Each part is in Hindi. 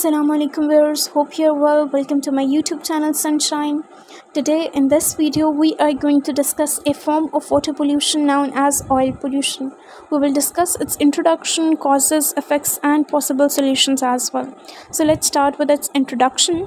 Assalamu alaikum viewers, hope you're well. Welcome to my YouTube channel Sunshine. Today in this video we are going to discuss a form of water pollution known as oil pollution. We will discuss its introduction, causes, effects and possible solutions as well. So let's start with its introduction.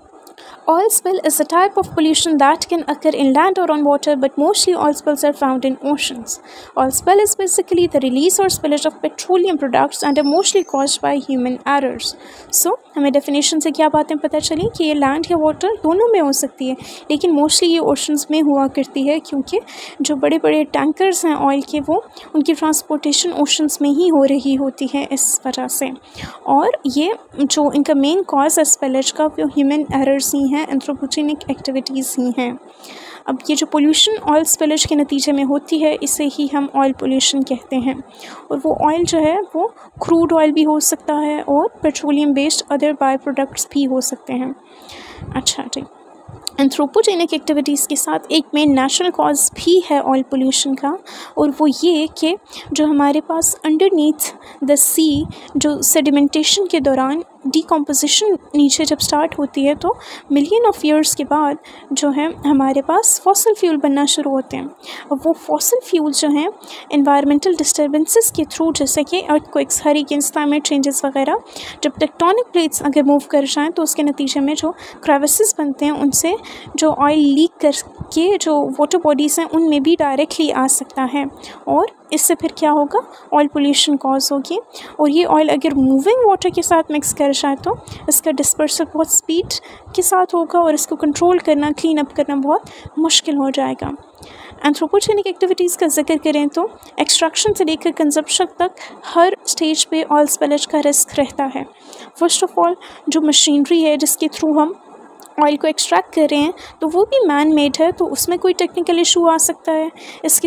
Oil spill is a type of pollution that can occur in land or on water, but mostly oil spills are found in oceans. Oil spill is basically the release or spillage of petroleum products and are mostly caused by human errors. So, हमें definition से क्या बातें पता चली कि ये land या water दोनों में हो सकती है, लेकिन mostly ये oceans में हुआ करती है क्योंकि जो बड़े बड़े tankers हैं oil के वो उनकी transportation oceans में ही हो रही होती है इस वजह से। और ये जो इनका main cause है spillage का वो human errors ही हैं, एंथ्रोपोजेनिक एक्टिविटीज़ ही हैं। अब ये जो पोल्यूशन ऑयल स्पिलेज के नतीजे में होती है इसे ही हम ऑयल पोल्यूशन कहते हैं। और वो ऑयल जो है वो क्रूड ऑयल भी हो सकता है और petroleum based other byproducts भी हो सकते हैं। अच्छा ठीक, एंथ्रोपोजेनिक एक्टिविटीज़ के साथ एक मेन नेचुरल कॉज भी है ऑयल पोल्यूशन का, और वो ये कि जो हमारे पास अंडरनीथ द सी जो सेडिमेंटेशन के दौरान डिकम्पोजिशन नीचे जब स्टार्ट होती है तो मिलियन ऑफ ईयर्स के बाद जो है हमारे पास फॉसिल फ्यूल बनना शुरू होते हैं। और वो फॉसिल फ्यूल जो हैं एनवायरमेंटल डिस्टर्बेंसेस के थ्रू, जैसे कि अर्थक्वेक्स, हरिकेन्स, क्लाइमेट चेंजेस वगैरह, जब टेक्टोनिक प्लेट्स अगर मूव कर जाएँ तो उसके नतीजे में जो क्रेविसेस बनते हैं उनसे जो ऑयल लीक करके जो वाटर बॉडीज़ हैं उनमें भी डायरेक्टली आ सकता है, और इससे फिर क्या होगा, ऑयल पोल्यूशन कॉज होगी। और ये ऑयल अगर मूविंग वाटर के साथ मिक्स कर जाए तो इसका डिस्पर्सल बहुत स्पीड के साथ होगा और इसको कंट्रोल करना, क्लीन अप करना बहुत मुश्किल हो जाएगा। एंथ्रोपोजेनिक एक्टिविटीज़ का जिक्र करें तो एक्सट्रैक्शन से लेकर कंजप्शन तक हर स्टेज पे ऑयल स्पिलेज का रिस्क रहता है। फर्स्ट ऑफ ऑल जो मशीनरी है जिसके थ्रू हम ऑयल को एक्सट्रैक्ट कर रहे हैं तो वो भी मैन मेड है, तो उसमें कोई टेक्निकल इशू आ सकता है। इसके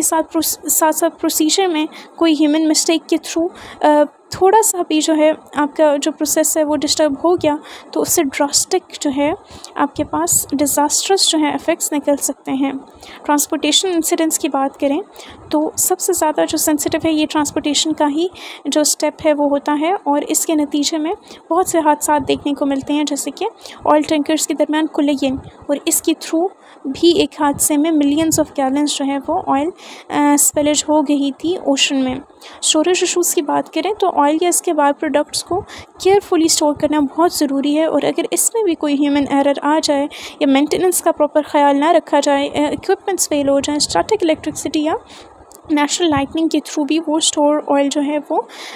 साथ प्रोसीजर में कोई ह्यूमन मिस्टेक के थ्रू थोड़ा सा भी जो है आपका जो प्रोसेस है वो डिस्टर्ब हो गया तो उससे ड्रास्टिक जो है आपके पास डिज़ास्ट्रस जो है इफ़ेक्ट्स निकल सकते हैं। ट्रांसपोर्टेशन इंसिडेंट्स की बात करें तो सबसे ज़्यादा जो सेंसिटिव है ये ट्रांसपोर्टेशन का ही जो स्टेप है वो होता है, और इसके नतीजे में बहुत से हादसा देखने को मिलते हैं, जैसे कि ऑयल टैंकर्स के दरमियान कोलिजन, और इसके थ्रू भी एक हादसे में मिलियंस ऑफ गैलन्स जो है वो ऑयल स्पिलेज हो गई थी ओशन में। स्टोरेज इशूज़ की बात करें तो ऑयल या इसके बाय प्रोडक्ट्स को केयरफुली स्टोर करना बहुत ज़रूरी है, और अगर इसमें भी कोई ह्यूमन एरर आ जाए या मेंटेनेंस का प्रॉपर ख्याल ना रखा जाए, इक्विपमेंट्स फेल हो जाए, स्टैटिक इलेक्ट्रिसिटी या नेचुरल लाइटनिंग के थ्रू भी वो स्टोर ऑयल जो है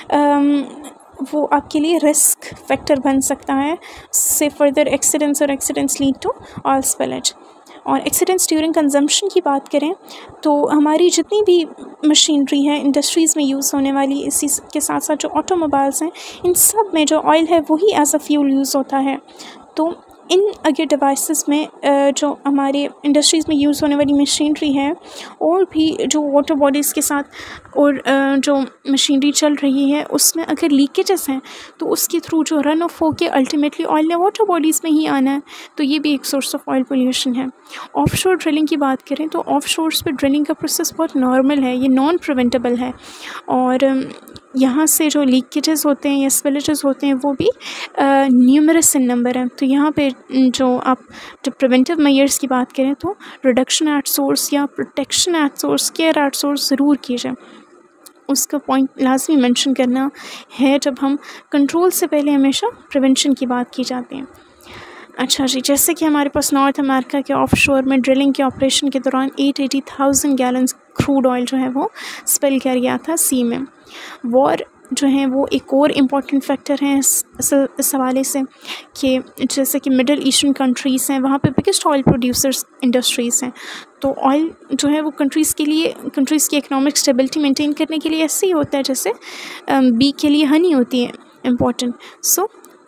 वो आपके लिए रिस्क फैक्टर बन सकता है, से फर्दर एक्सीडेंट्स और accidents lead to oil spillage. और एक्सीडेंट्स ड्यूरिंग कंजम्पशन की बात करें तो हमारी जितनी भी मशीनरी है इंडस्ट्रीज़ में यूज़ होने वाली, इसी के साथ साथ जो ऑटोमोबाइल्स हैं इन सब में जो ऑयल है वही एज अ फ्यूल यूज़ होता है। तो इन अगर डिवाइसेस में जो हमारे इंडस्ट्रीज़ में यूज़ होने वाली मशीनरी है और भी जो वाटर बॉडीज़ के साथ और जो मशीनरी चल रही है उसमें अगर लीकेजेस हैं तो उसके थ्रू जो रन ऑफ होके अल्टीमेटली ऑयल या वाटर बॉडीज़ में ही आना है, तो ये भी एक सोर्स ऑफ ऑयल पोल्यूशन है। ऑफशोर ड्रिलिंग की बात करें तो ऑफशोर्स पे ड्रिलिंग का प्रोसेस बहुत नॉर्मल है, ये नॉन प्रिवेंटेबल है, और यहाँ से जो लीकेजेस होते हैं या स्पिलेजेस होते हैं वो भी न्यूमरस इन नंबर हैं। तो यहाँ पे जब प्रिवेंटिव मेजर्स की बात करें तो रिडक्शन एट सोर्स या protection at source, care at source ज़रूर कीजिए। उसका पॉइंट लाजमी मेंशन करना है जब हम कंट्रोल से पहले हमेशा प्रिवेंशन की बात की जाती है। अच्छा जी, जैसे कि हमारे पास नॉर्थ अमेरिका के ऑफशोर में ड्रिलिंग के ऑपरेशन के दौरान 880,000 गैलन्स क्रूड ऑयल जो है वो स्पिल कर गया था सी में। वॉर जो है वो एक और इम्पॉर्टेंट फैक्टर है इस हवाले से कि जैसे कि मिडल ईस्टर्न कंट्रीज़ हैं, वहाँ पे बिगेस्ट ऑयल प्रोड्यूसर्स इंडस्ट्रीज़ हैं, तो ऑयल जो है वो कंट्रीज़ की इकनॉमिक स्टेबिलिटी मेंटेन करने के लिए ऐसे ही होता है जैसे बी के लिए हनी होती है इम्पॉर्टेंट। सो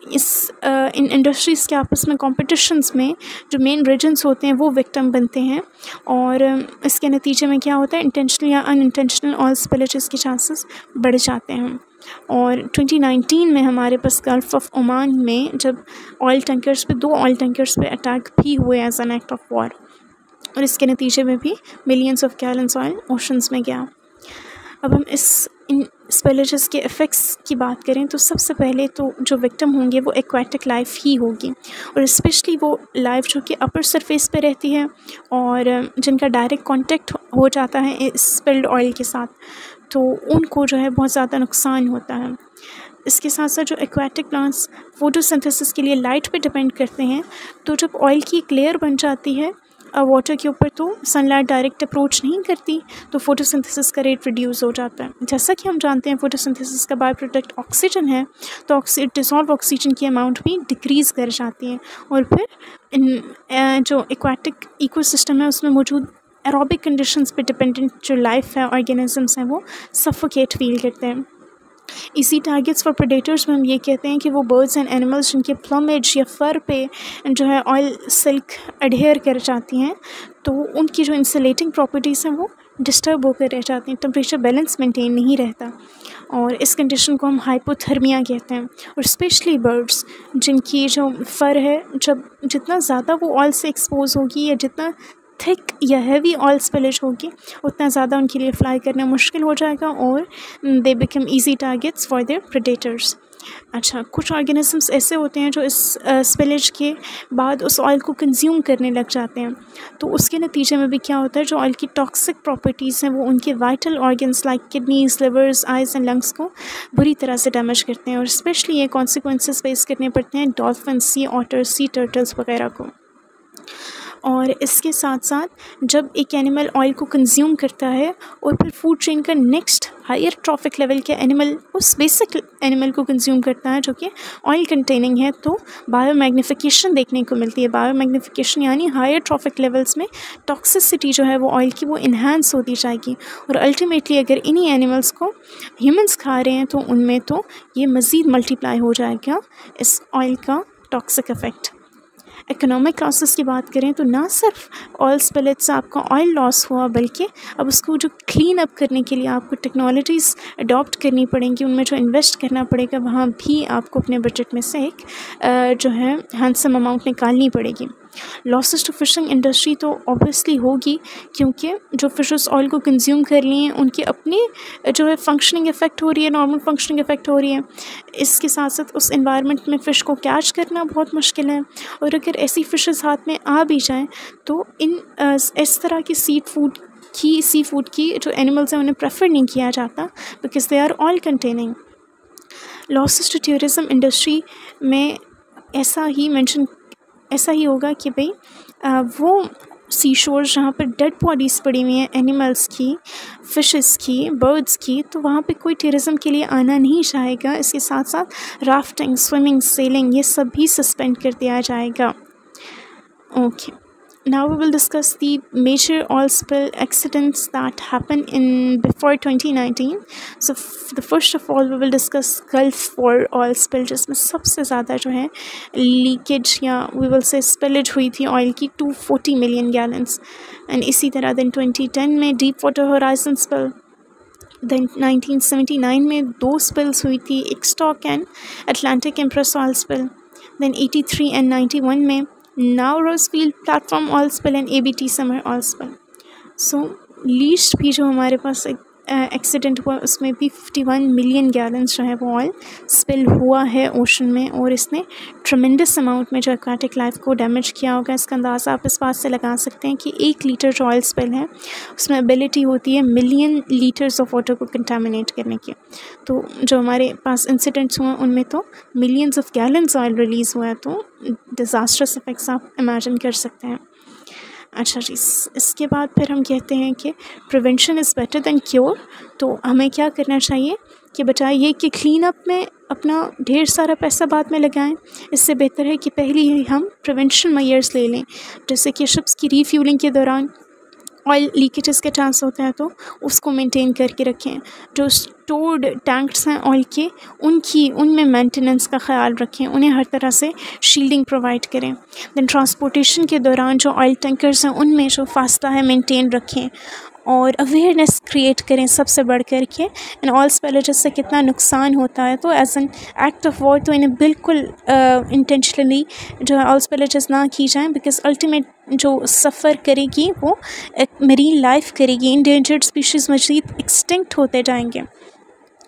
इन इंडस्ट्रीज़ के आपस में कॉम्पिटिशन्स में जो मेन रीजन्स होते हैं वो विक्टिम बनते हैं, और इसके नतीजे में क्या होता है, इंटेंशनल या अनइंटेंशनल ऑयल स्पिलेजेस के चांसेस बढ़ जाते हैं। और 2019 में हमारे पास गल्फ़ ऑफ ओमान में जब दो ऑयल टैंकर्स पे अटैक भी हुए as an act of war, और इसके नतीजे में भी millions of gallons oil oceans में गया। अब हम स्पिलेजेस के इफ़ेक्ट्स की बात करें तो सबसे पहले तो जो विक्टिम होंगे वो एक्वाटिक लाइफ ही होगी, और स्पेशली वो लाइफ जो कि अपर सरफेस पे रहती है और जिनका डायरेक्ट कांटेक्ट हो जाता है स्पिल्ड ऑयल के साथ, तो उनको जो है बहुत ज़्यादा नुकसान होता है। इसके साथ साथ जो एक्वाटिक प्लांट्स फोटोसिंथेसिस के लिए लाइट पे डिपेंड करते हैं, तो जब ऑयल की एक लेयर बन जाती है वाटर के ऊपर, तो सनलाइट डायरेक्ट अप्रोच नहीं करती, तो फोटोसिंथेसिस का रेट रिड्यूस हो जाता है। जैसा कि हम जानते हैं फोटोसिंथेसिस का बाय प्रोडक्ट ऑक्सीजन है, तो डिसॉल्व ऑक्सीजन की अमाउंट भी डिक्रीज़ कर जाती है, और फिर जो एक्वाटिक इकोसिस्टम है उसमें मौजूद एरोबिक कंडीशंस पे डिपेंडेंट जो लाइफ है, ऑर्गेनिजम्स हैं, वो सफोकेट फील करते हैं। इसी टारगेट्स फॉर प्रेडेटर्स में हम ये कहते हैं कि वो बर्ड्स एंड एनिमल्स जिनके प्लमेज या फर पे जो है ऑयल सिल्क अडहेयर कर जाती हैं, तो उनकी जो इंसुलेटिंग प्रॉपर्टीज़ हैं वो डिस्टर्ब होकर रह जाती हैं, टेम्परेचर बैलेंस मेंटेन नहीं रहता, और इस कंडीशन को हम हाइपोथर्मिया कहते हैं। और स्पेशली बर्ड्स जिनकी जो फर है, जब जितना ज़्यादा वो ऑयल से एक्सपोज होगी या जितना थिक या हैवी ऑयल स्पिलेज होगी, उतना ज़्यादा उनके लिए फ्लाई करना मुश्किल हो जाएगा, और they become easy targets for their predators. अच्छा, कुछ ऑर्गेनिजम्स ऐसे होते हैं जो इस स्पिलेज के बाद उस ऑयल को कंज्यूम करने लग जाते हैं, तो उसके नतीजे में भी क्या होता है, जो ऑयल की टॉक्सिक प्रॉपर्टीज़ हैं वो उनके vital organs like kidneys, livers, eyes and lungs को बुरी तरह से डैमेज करते हैं, और स्पेशली ये कॉन्सिक्वेंसेस फेस करने पड़ते हैं dolphin, sea otters, sea turtles वगैरह को। और इसके साथ साथ जब एक एनिमल ऑयल को कंज्यूम करता है और फिर फूड चेन का नेक्स्ट हायर ट्रॉफिक लेवल के एनिमल उस बेसिक एनिमल को कंज्यूम करता है जो कि ऑयल कंटेनिंग है, तो बायोमैग्निफिकेशन देखने को मिलती है। बायोमैग्निफिकेशन यानी हायर ट्रॉफिक लेवल्स में टॉक्सिसिटी जो है वो ऑयल की वो इन्हांस होती जाएगी, और अल्टीमेटली अगर इन्हीं एनिमल्स को ह्यूमंस खा रहे हैं तो उनमें तो ये मज़ीद मल्टीप्लाई हो जाएगा इस ऑयल का टॉक्सिक इफ़ेक्ट। इकोनॉमिक लॉसेस की बात करें तो ना सिर्फ ऑयल स्पिलेज से आपका ऑयल लॉस हुआ, बल्कि अब उसको जो क्लीन अप करने के लिए आपको टेक्नोलॉजीज़ अडॉप्ट करनी पड़ेंगी, उनमें जो इन्वेस्ट करना पड़ेगा वहाँ भी आपको अपने बजट में से एक जो है हैंडसम अमाउंट निकालनी पड़ेगी। लॉसेस टू फिशिंग इंडस्ट्री तो ऑब्वियसली होगी, क्योंकि जो फिशेस ऑयल को कंज्यूम कर रही हैं उनकी अपनी जो है फंक्शनिंग इफ़ेक्ट हो रही है, नॉर्मल फंक्शनिंग इफ़ेक्ट हो रही है। इसके साथ साथ उस एनवायरनमेंट में फ़िश को कैच करना बहुत मुश्किल है, और अगर ऐसी फ़िशेस हाथ में आ भी जाएँ तो इस तरह की सी फूड की जो एनिमल्स हैं उन्हें प्रेफर नहीं किया जाता, because they are oil containing. Losses to tourism industry में ऐसा ही होगा कि भाई वो सी शोर्स जहाँ पर डेड बॉडीज़ पड़ी हुई हैं एनिमल्स की, फ़िशेस की, बर्ड्स की, तो वहाँ पे कोई टूरिज़म के लिए आना नहीं चाहेगा। इसके साथ साथ राफ्टिंग, स्विमिंग, सेलिंग ये सब भी सस्पेंड कर दिया जाएगा। Okay, now we will discuss the major oil spill accidents that happened in before 2019. So the first of all we will discuss Gulf War oil spill, जिसमें सबसे ज़्यादा जो है लीकेज या we will say spillage हुई थी ऑयल की 240 मिलियन गैलन्स। एंड इसी तरह दिन 2010 में Deepwater Horizon spill, then 1979 में 2 स्पिल्स हुई थी, Ixtoc and Atlantic Empress oil spill, then 83 and 91 में Nowruz field platform oil spill and ABT Summer oil spill. So least भी जो हमारे पास एक्सीडेंट हुआ उसमें भी 51 मिलियन गैलन्स जो है वो ऑयल स्पिल हुआ है ओशन में, और इसने ट्रमेंडस अमाउंट में जो एक्वाटिक लाइफ को डैमेज किया होगा। इसका अंदाज़ा आप इस बात से लगा सकते हैं कि 1 लीटर जो ऑयल स्पिल है उसमें एबिलिटी होती है मिलियन लीटर्स ऑफ वाटर को कंटामिनेट करने की। तो जो हमारे पास इंसिडेंट्स हुए उनमें तो millions of gallons oil release हुआ है, तो डिज़ास्ट्रस इफेक्ट्स आप इमेजिन कर सकते हैं। अच्छा जी, इसके बाद फिर हम कहते हैं कि prevention is better than cure. तो हमें क्या करना चाहिए कि बजाय ये कि क्लीन अप में अपना ढेर सारा पैसा बाद में लगाएं, इससे बेहतर है कि पहले ही हम प्रिवेंशन मेजर्स ले लें, जैसे कि शिप्स की रीफ्यूलिंग के दौरान ऑयल लीकेजेस के चांस होते हैं तो उसको मेंटेन करके रखें। जो स्टोर्ड टैंक्स हैं ऑयल के उनमें मेंटेनेंस का ख्याल रखें, उन्हें हर तरह से शील्डिंग प्रोवाइड करें। देन ट्रांसपोर्टेशन के दौरान जो ऑयल टैंकर्स हैं उनमें जो फासला है मेंटेन रखें, और अवेयरनेस क्रिएट करें सबसे बढ़ कर के इन ऑयल स्पिलेजेस से कितना नुकसान होता है। तो as an act of war तो इन्हें बिल्कुल इंटेंशनली जो है ऑयल स्पिलेजेस ना की जाएँ, बिकॉज अल्टीमेट जो सफ़र करेगी वो एक मरीन लाइफ करेगी। इंडेंजर्ड स्पीशीज़ मज़ीद एक्सटिंक्ट होते जाएंगे।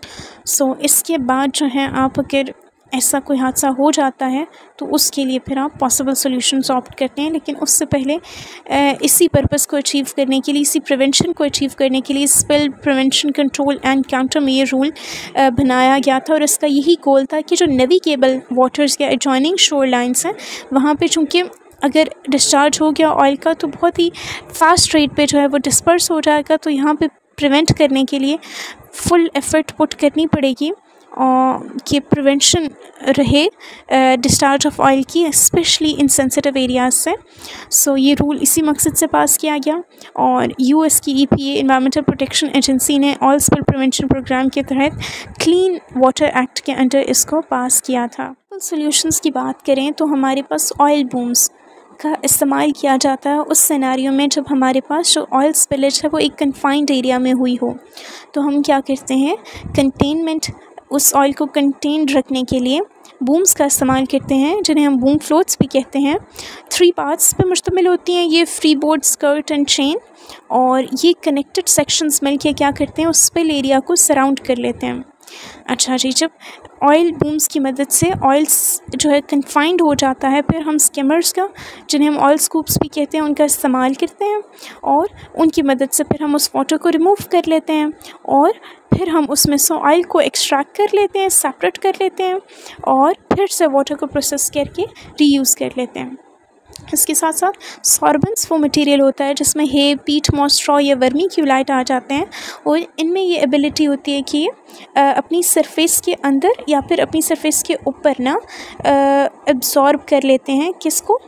सो इसके बाद जो है आप अगर ऐसा कोई हादसा हो जाता है तो उसके लिए फिर आप पॉसिबल सॉल्यूशंस ऑप्ट करते हैं। लेकिन उससे पहले इसी पर्पस को अचीव करने के लिए, इसी प्रिवेंशन को अचीव करने के लिए spill prevention control and counter में ये रूल बनाया गया था। और इसका यही गोल था कि जो नेविगेबल वाटर्स या एडजॉइनिंग शोर लाइन्स हैं वहाँ पे चूँकि अगर डिस्चार्ज हो गया ऑयल का तो बहुत ही फास्ट रेट पे जो है वो डिस्पर्स हो जाएगा। तो यहाँ पे प्रिवेंट करने के लिए फुल एफर्ट पुट करनी पड़ेगी और कि प्रिवेंशन रहे डिस्चार्ज ऑफ ऑयल की, स्पेशली इन सेंसिटिव एरियाज से। सो ये रूल इसी मकसद से पास किया गया और यूएस की EPA एनवायरमेंटल प्रोटेक्शन एजेंसी ने ऑयल स्पिल प्रिवेंशन प्रोग्राम के तहत क्लीन वाटर एक्ट के अंडर इसको पास किया था। सॉल्यूशंस की बात करें तो हमारे पास ऑयल बूम्स का इस्तेमाल किया जाता है उस सिनेरियो में जब हमारे पास जो ऑयल स्पिलेज है वो एक कन्फाइंड एरिया में हुई हो। तो हम क्या करते हैं, कंटेनमेंट, उस ऑयल को कंटेन्ड रखने के लिए बूम्स का इस्तेमाल करते हैं, जिन्हें हम बूम फ्लोट्स भी कहते हैं। 3 पार्ट्स पे मुश्तमिल होती हैं ये, freeboard, skirt and chain. और ये कनेक्टेड सेक्शंस मिलके क्या करते हैं, उस स्पिल एरिया को सराउंड कर लेते हैं। अच्छा जी, जब ऑयल बूम्स की मदद से ऑयल जो है कन्फाइंड हो जाता है, फिर हम स्किमर्स का, जिन्हें हम ऑयल स्कूप्स भी कहते हैं, उनका इस्तेमाल करते हैं और उनकी मदद से फिर हम उस वाटर को रिमूव कर लेते हैं और फिर हम उसमें से ऑयल को एक्सट्रैक्ट कर लेते हैं, सेपरेट कर लेते हैं और फिर से वाटर को प्रोसेस करके रीयूज़ कर लेते हैं। इसके साथ साथ सॉर्बेंट्स वो मटेरियल होता है जिसमें हे, पीट, मॉस, स्ट्रॉ या वर्मीक्यूलाइट आ जाते हैं और इनमें ये एबिलिटी होती है कि अपनी सरफेस के अंदर या फिर अपनी सरफेस के ऊपर ना एब्जॉर्ब कर लेते हैं किसको,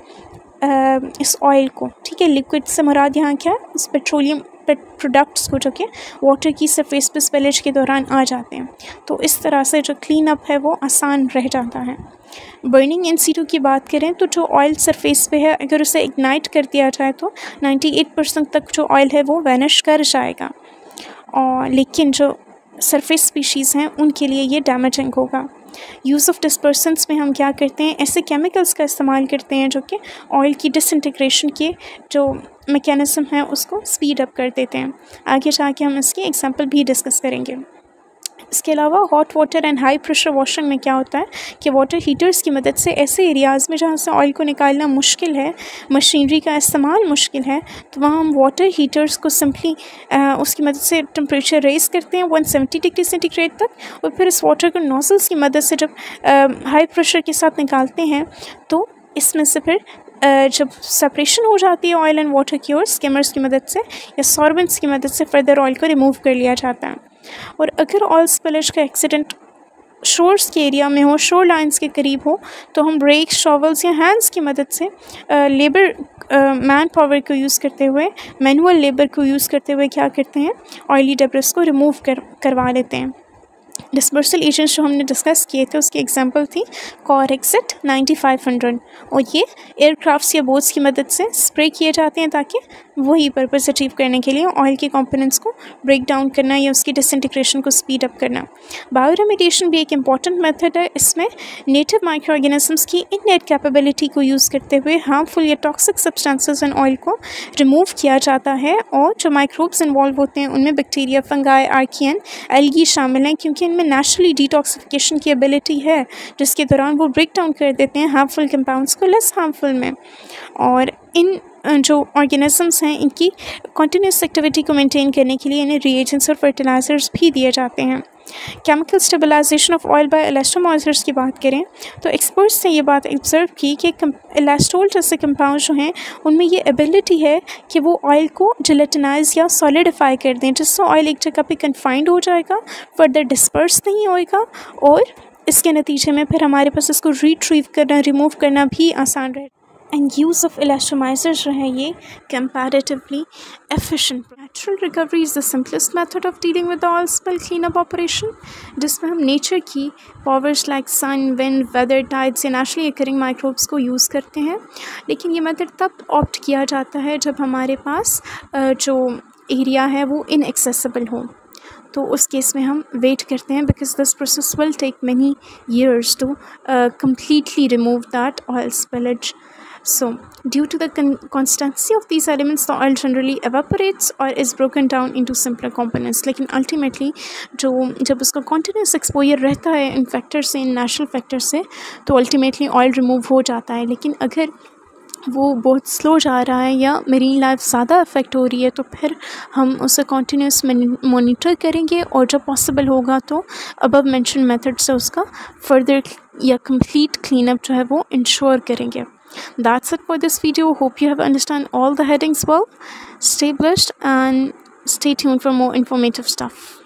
इस ऑयल को। ठीक है, लिक्विड से मुराद यहाँ क्या है, इस पेट्रोलियम प्रोडक्ट्स को जो कि वाटर की सरफेस पे स्पिलेज के दौरान आ जाते हैं। तो इस तरह से जो क्लीन अप है वो आसान रह जाता है। बर्निंग इन सीटू की बात करें तो जो ऑयल सरफेस पे है अगर उसे इग्नाइट कर दिया जाए तो 98% तक जो ऑयल है वो वैनिश कर जाएगा, और लेकिन जो सरफेस स्पीशीज़ हैं उनके लिए ये डैमेजिंग होगा। यूज़ ऑफ डिस्पर्सेंट्स में हम क्या करते हैं, ऐसे केमिकल्स का इस्तेमाल करते हैं जो कि ऑयल की डिसइंटीग्रेशन के जो मैकेनिज़्म है उसको स्पीड अप कर देते हैं। आगे जाके हम इसकी एग्जांपल भी डिस्कस करेंगे। इसके अलावा hot water and high pressure washing में क्या होता है कि वाटर हीटर्स की मदद से ऐसे एरियाज़ में जहाँ से ऑयल को निकालना मुश्किल है, मशीनरी का इस्तेमाल मुश्किल है, तो वहाँ हम वाटर हीटर्स को सिंपली उसकी मदद से टेम्परेचर रेस करते हैं 170 डिग्री सेंटीग्रेड तक और फिर इस वाटर को नोज़ल्स की मदद से जब हाई प्रेशर के साथ निकालते हैं तो इसमें से फिर जब सेपरेशन हो जाती है ऑयल एंड वाटर की, और स्किमर्स की मदद से या सॉर्बेंट्स की मदद से फर्दर ऑयल को रिमूव कर लिया जाता है। और अगर ऑयल स्पिलेज का एक्सीडेंट शोर्स के एरिया में हो, शोर लाइंस के करीब हो, तो हम ब्रेक्स, शॉवल्स या हैंड्स की मदद से लेबर मैन पावर को यूज़ करते हुए, मैनुअल लेबर को यूज़ करते हुए क्या करते हैं, ऑयली डेब्रिस को रिमूव करवा लेते हैं। डिस्पर्सल एजेंट्स जो हमने डिस्कस किए थे उसकी एग्जांपल थी कॉरेक्सिट 9500, और ये एयरक्राफ्ट्स या बोट्स की मदद से स्प्रे किए जाते हैं ताकि वही पर्पस अचीव करने के लिए ऑयल के कंपोनेंट्स को ब्रेक डाउन करना या उसकी डिसइंटीग्रेशन को स्पीड अप करना। बायोरेमेडिएशन भी एक इम्पॉर्टेंट मेथड है। इसमें नेटिव माइक्रो ऑर्गेनिजम्स की इननेट कैपेबिलिटी को यूज़ करते हुए हार्मफुल या टॉक्सिक सब्सटेंसेस इन ऑयल को रिमूव किया जाता है, और जो माइक्रोब्स इन्वॉल्व होते हैं उनमें बैक्टीरिया, फंगाई, आर्कियन, एल्गी शामिल हैं, क्योंकि इनमें नेचुरली डिटॉक्सिफिकेशन की एबिलिटी है जिसके दौरान वो ब्रेक डाउन कर देते हैं हार्मफुल कंपाउंड्स को लेस हार्मफुल में। और इन जो ऑर्गेनिजम्स हैं इनकी कंटिन्यूस एक्टिविटी को मेंटेन करने के लिए इन्हें रिएजेंट्स और फर्टिलाइजर्स भी दिए जाते हैं। Chemical stabilization of oil by elastomizers की बात करें तो एक्सपर्ट्स ने ये बात ऑब्जर्व की कि इलास्टोल जैसे कंपाउंड जो हैं उनमें ये एबिलिटी है कि वो ऑयल को जिलेटिनाइज या सॉलिडिफाई कर दें, जिससे ऑयल एक जगह पे कन्फाइंड हो जाएगा, फर्दर डिस्पर्स नहीं होएगा, और इसके नतीजे में फिर हमारे पास इसको रिट्रीव करना, रिमूव करना भी आसान रहेगा। एंड यूज़ ऑफ इलास्टोमाइजर्स जो है ये comparatively efficient. Natural recovery is the simplest method of dealing with oil spill clean up operation, जिसमें हम नेचर की powers like sun, wind, weather, tides या नेचुरली अकरिंग माइक्रोब्स को यूज़ करते हैं। लेकिन ये मेथड तब ऑप्ट किया जाता है जब हमारे पास जो एरिया है वो इनएक्सेसिबल हो, तो उस केस में हम वेट करते हैं because this process will take many years to completely remove that oil spillage. So due to the constancy of these elements, the oil generally evaporates or is broken down into simpler components. लेकिन ultimately जब उसका continuous exposure रहता है इन फैक्टर से, इन नेचुरल फैक्टर से, तो ultimately ऑयल रिमूव हो जाता है. लेकिन अगर वो बहुत स्लो जा रहा है या मेरीन लाइफ ज़्यादा अफेक्ट हो रही है तो फिर हम उसे कॉन्टीन्यूस मॉनिटर करेंगे और जब पॉसिबल होगा तो अबव मेंशन मेथड से उसका फर्दर या कंप्लीट क्लीनअप जो है वो इंश्योर करेंगे. That's it for this video. Hope you have understand all the headings well. Stay blessed and stay tuned for more informative stuff.